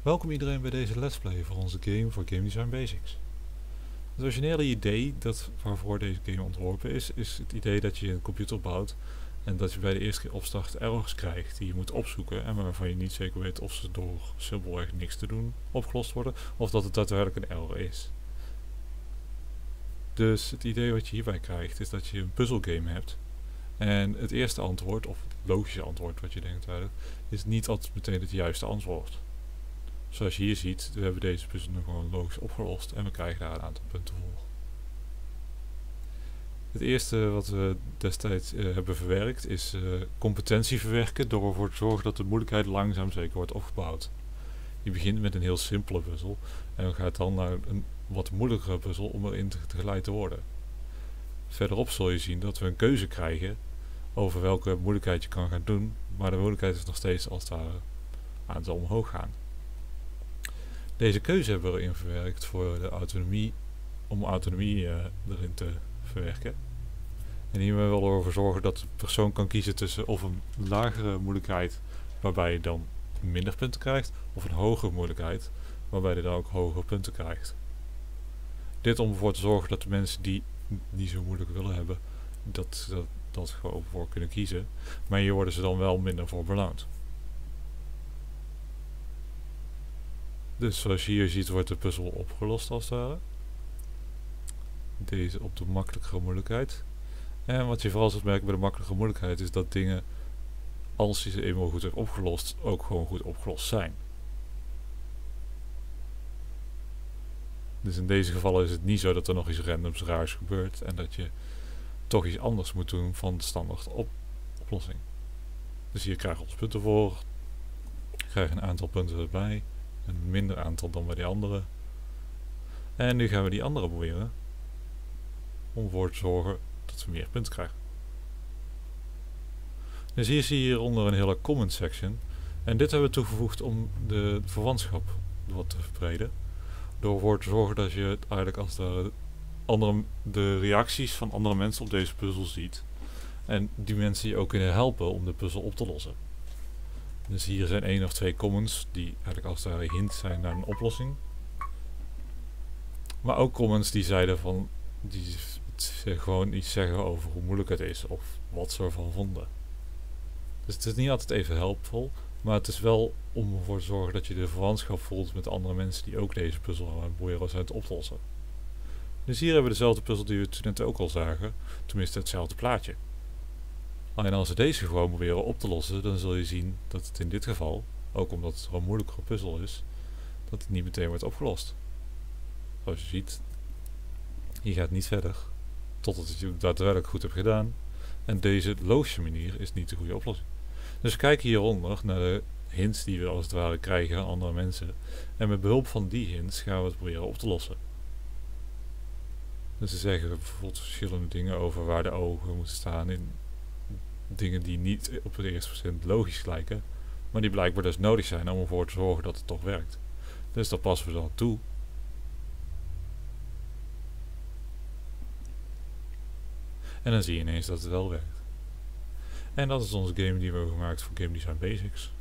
Welkom iedereen bij deze Let's Play voor onze game voor Game Design Basics. Het originele idee waarvoor deze game ontworpen is het idee dat je een computer bouwt en dat je bij de eerste keer opstart errors krijgt die je moet opzoeken en waarvan je niet zeker weet of ze door simpelweg niks te doen opgelost worden of dat het daadwerkelijk een error is. Dus het idee wat je hierbij krijgt is dat je een puzzelgame hebt en het eerste antwoord, of het logische antwoord wat je denkt is niet altijd meteen het juiste antwoord. Zoals je hier ziet, we hebben deze puzzel nu gewoon logisch opgelost en we krijgen daar een aantal punten voor. Het eerste wat we destijds hebben verwerkt is competentie verwerken door ervoor te zorgen dat de moeilijkheid langzaam zeker wordt opgebouwd. Je begint met een heel simpele puzzel en gaat dan naar een wat moeilijkere puzzel om erin geleid te worden. Verderop zul je zien dat we een keuze krijgen over welke moeilijkheid je kan gaan doen, maar de moeilijkheid is nog steeds als het aantal omhoog gaan. Deze keuze hebben we erin verwerkt voor de autonomie, om autonomie erin te verwerken. En hiermee willen we ervoor zorgen dat de persoon kan kiezen tussen of een lagere moeilijkheid waarbij je dan minder punten krijgt, of een hogere moeilijkheid waarbij je dan ook hogere punten krijgt. Dit om ervoor te zorgen dat de mensen die niet zo moeilijk willen hebben, dat gewoon voor kunnen kiezen. Maar hier worden ze dan wel minder voor beloond. Dus zoals je hier ziet wordt de puzzel opgelost als het ware. Deze op de makkelijkere moeilijkheid. En wat je vooral zult merken bij de makkelijke moeilijkheid is dat dingen, als je ze eenmaal goed hebt opgelost, ook gewoon goed opgelost zijn. Dus in deze gevallen is het niet zo dat er nog iets randoms raars gebeurt en dat je toch iets anders moet doen van de standaard oplossing. Dus hier krijgen we ons punten voor. Krijgen een aantal punten erbij. Een minder aantal dan bij die andere. En nu gaan we die andere proberen om ervoor te zorgen dat we meer punten krijgen. Dus hier zie je hieronder een hele comment section. En dit hebben we toegevoegd om de verwantschap wat te verbreden. Door ervoor te zorgen dat je eigenlijk als de reacties van andere mensen op deze puzzel ziet. En die mensen je ook kunnen helpen om de puzzel op te lossen. Dus hier zijn 1 of 2 comments die eigenlijk als het ware hint zijn naar een oplossing. Maar ook comments die zeiden van, die gewoon iets zeggen over hoe moeilijk het is of wat ze ervan vonden. Dus het is niet altijd even helpvol, maar het is wel om ervoor te zorgen dat je de verwantschap voelt met andere mensen die ook deze puzzel aan het proberen zijn te oplossen. Dus hier hebben we dezelfde puzzel die we toen net ook al zagen, tenminste hetzelfde plaatje. Alleen als we deze gewoon proberen op te lossen, dan zul je zien dat het in dit geval, ook omdat het een moeilijkere puzzel is, dat het niet meteen wordt opgelost. Zoals je ziet, je gaat niet verder totdat je het daadwerkelijk goed hebt gedaan. En deze logische manier is niet de goede oplossing. Dus we kijken hieronder naar de hints die we als het ware krijgen van andere mensen. En met behulp van die hints gaan we het proberen op te lossen. Dus ze zeggen bijvoorbeeld verschillende dingen over waar de ogen moeten staan in dingen die niet op het eerste verzicht logisch lijken, maar die blijkbaar dus nodig zijn om ervoor te zorgen dat het toch werkt. Dus dat passen we dan toe. En dan zie je ineens dat het wel werkt. En dat is onze game die we hebben gemaakt voor Game Design Basics.